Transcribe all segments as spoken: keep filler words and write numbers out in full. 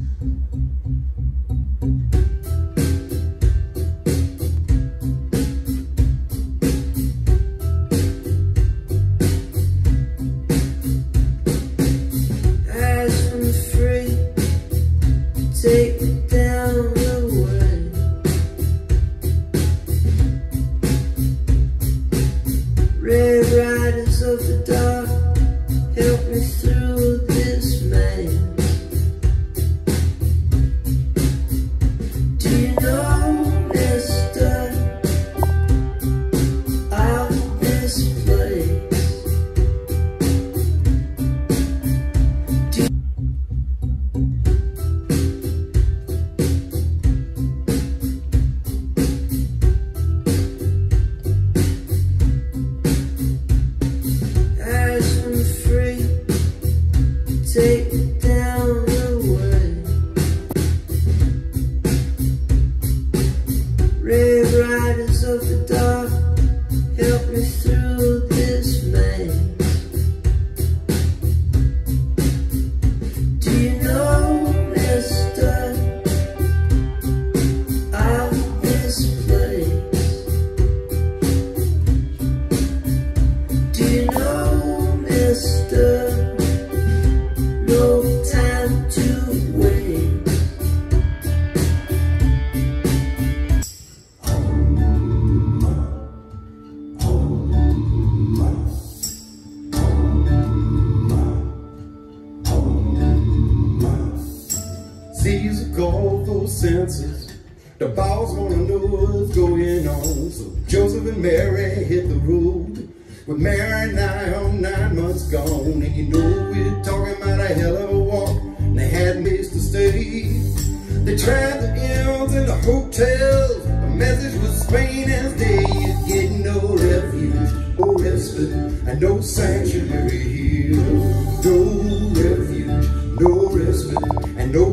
Take me down the way. Red riders of the dark, help me through this maze. Do you know, mister, of this place? Do you take me down the way. Red riders of the dark, help me through this maze. Do you know, mister, of this place? Do you know, mister, no time to wait. Seas of gold for senses. The boss wanna know what's going on. So Joseph and Mary hit the road, with Mary now nine months gone. And you know we're talking about a hell of a walk, and they had place to stay. They tried the inns and the hotels. The message was plain as day: you get no refuge, no respite, and no sanctuary here. No refuge, no respite, and no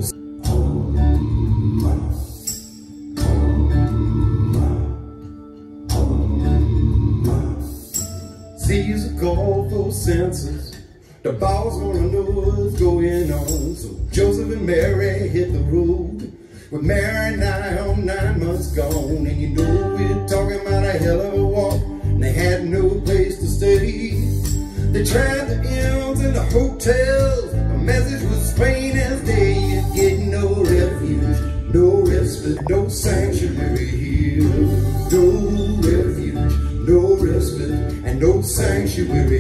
seas of gold for senses. The boss wanna know what's going on. So Joseph and Mary hit the road, with Mary now nine months gone. And you know we're talking about a hell of a walk, and they had no place to stay. They tried the inns and the hotels. The message was plain as day: you get no refuge, no respite, no sanctuary here. No refuge, no respite, and no sanctuary